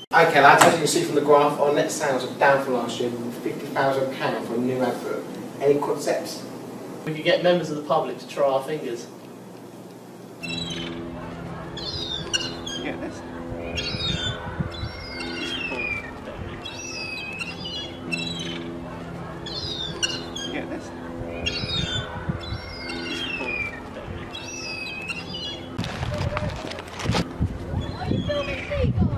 Okay lads, as you can see from the graph, our net sales are down from last year with £50,000 for a new advert. Any concepts? We could get members of the public to try our fingers. You get this? You get this? Are you filming seagulls?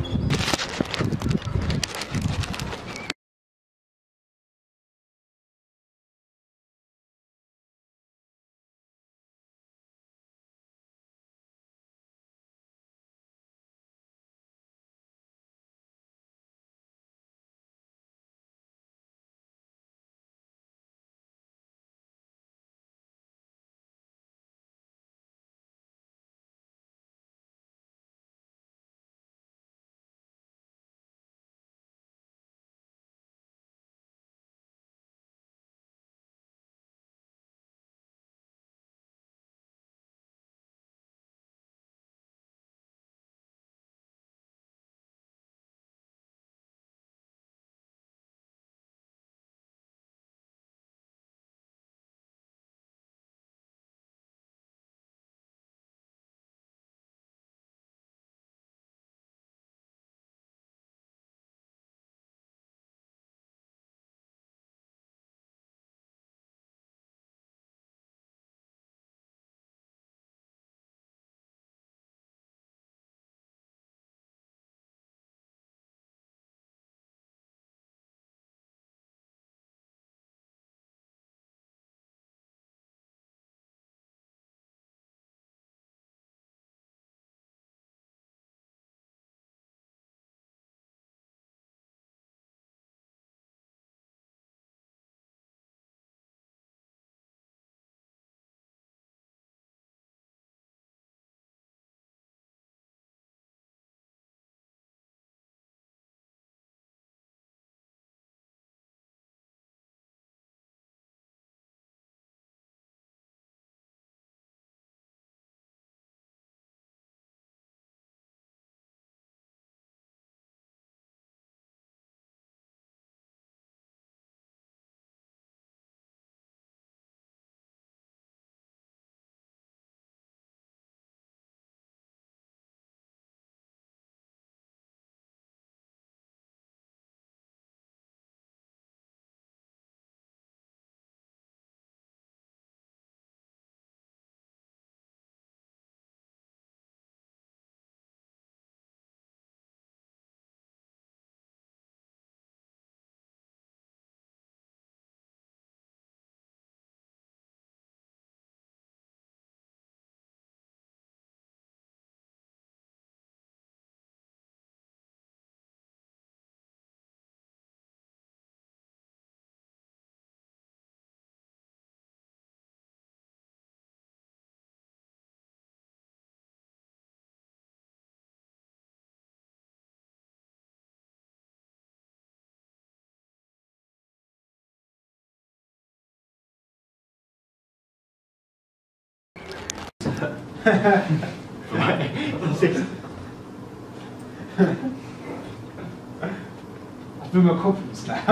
I've been my confidence now.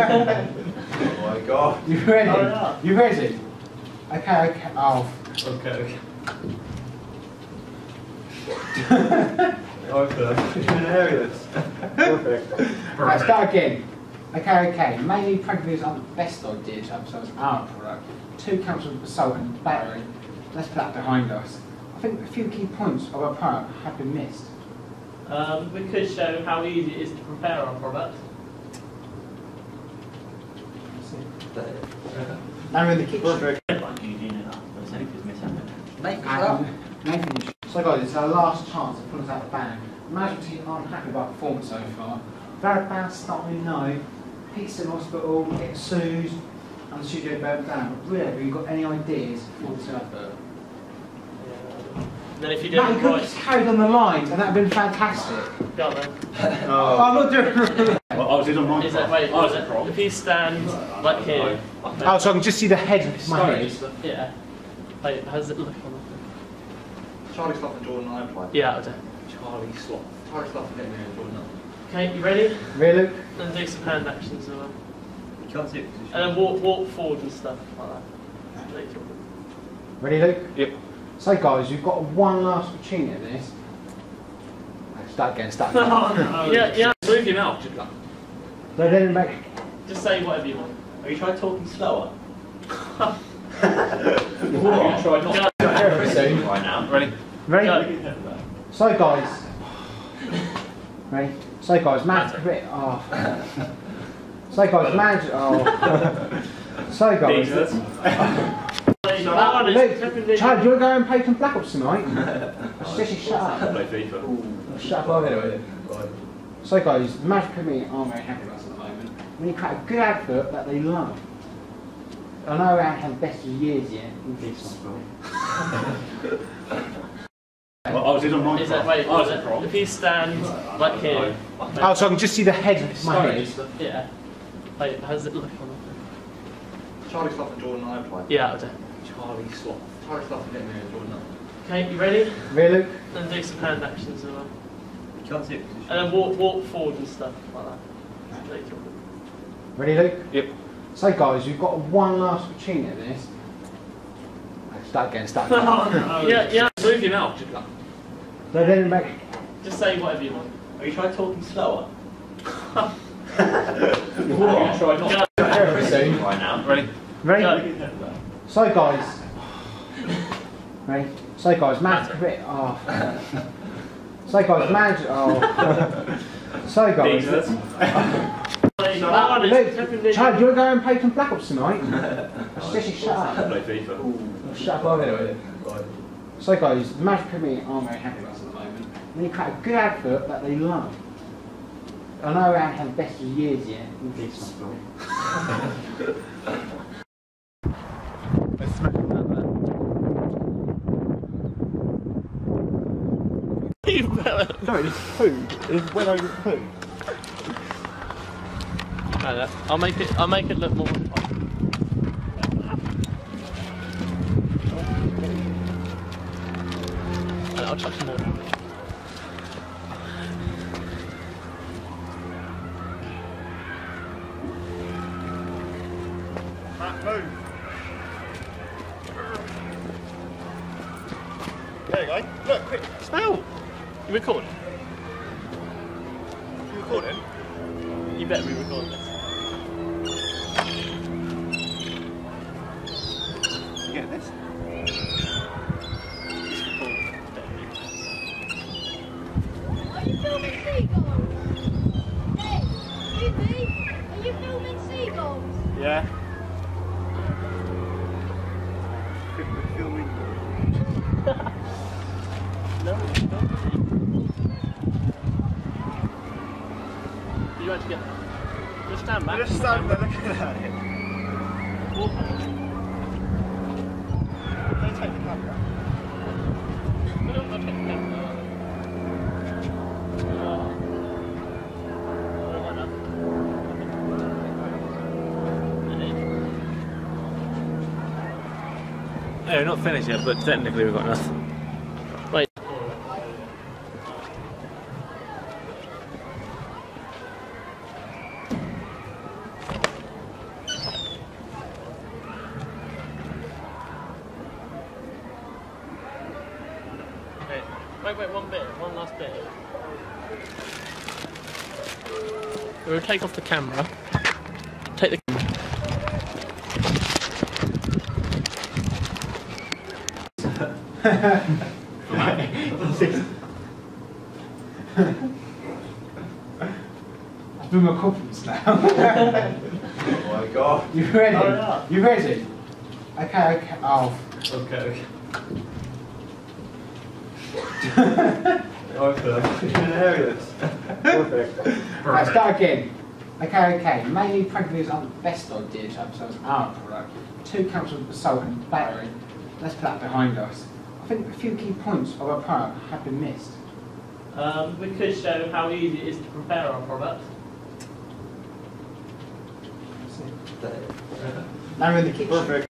Oh my god. You ready? Oh, yeah. You ready? Okay, okay. Oh. Okay. Hilarious. Perfect. Right, start again. Okay, okay. Mainly prank videos aren't the best idea to advertise our product. 2 counts of assault and battery. Let's put that behind us. I think a few key points of our product have been missed. We could show how easy it is to prepare our product. Now we're in the kitchen. Nathan, so guys, it's our last chance to pull us out of the band. Management team aren't happy about the performance so far. Very bad starting no. Pete's in hospital, getting sued, and the studio burnt down. But really, have you got any ideas for this advert? Then if you Matt, didn't you could have write, just carried on the lines, and that would have been fantastic. go on then. I'm not doing Is that wait? Oh, is it wrong? If you stand like here. Oh, so I can just see the head of my head. Yeah. Wait, how's it look on the Charlie Sloth and Jordan Ive. Yeah, I do. Charlie Sloth and Jordan Ive. Okay, you ready? Ready, Luke? And do some hand actions as well. You can't see it. And then walk forward and stuff like that. Later. Ready, Luke? Yep. So guys, you've got one last opportunity at this. Start again, start again. Oh, no. Yeah. Move your mouth. Just, So then back. Just say whatever you want. have you tried talking slower? What? Try not Soon. right now. Ready? Ready? Go. So guys. Ready? So guys, manage. Oh. So guys, manage. Oh. So guys. Luke, Chad, do you want to go and play some Black Ops tonight? I suggest you shut up. Play FIFA. Shut up over So guys, the Magic Community aren't very happy with us at the moment. When you create a good advert that they love. I know I haven't had the best of years yet. Well, I was in on mine. Is that wait? I was is it- wrong. If you stand like here. Oh, so I can just see the head of my head. Yeah. Wait, how's it look on the Charlie Sloth and Jordan I play. Yeah, I'll do. Charlie Sloth. Charlie Sloth and Jordan. Okay, you ready? Really, Luke? And do some hand actions as well. You can't see it. And then walk forward and stuff like that. Later. Ready, Luke? Yep. So guys, you've got one last opportunity at this. Start again, start again. Oh, no. Yeah. Move your mouth. Just, So then back. Just say whatever you want. have you tried talking slower? What? Try not Soon. right now. Ready? Ready? Go. So guys. Ready? So guys, manage. Oh. So guys, manage. Oh. So guys. Luke, Chad, do you want to go and play some Black Ops tonight? I suggest you shut up. Play FIFA. Shut up over So guys, the Magic Community aren't very happy with us at the moment. When you create a good advert that they love. I know I haven't had the best of years yet. Let's smash it down there. No, it's poo. It's when I poo. I'll make it look more fun. And I'll chuck some more. Matt, move. There you go. Look, quick. Smell! You recording? You recording? You better be recording this. You get this? Are you filming seagulls? Hey, Izzy, are you filming seagulls? Yeah. Filming. No, you don't. You actually get that? Just stand back. Just stand there looking at it. Walk. They take the camera. No, I'll take the camera. Yeah, we're not finished yet, but technically we've got enough. Wait. Wait, one last bit. We'll take off the camera. Take the I've been my confidence now. Oh my god. You ready? Oh, yeah. You ready? Okay. Oh. Okay. Hilarious. Right, start again. Okay. Mainly pregnant aren't the best idea to have ourselves our product. 2 counts of assault and battery. Let's put that behind us. I think a few key points of our product have been missed. We could show how easy it is to prepare our product. Now we're in the kitchen. Perfect.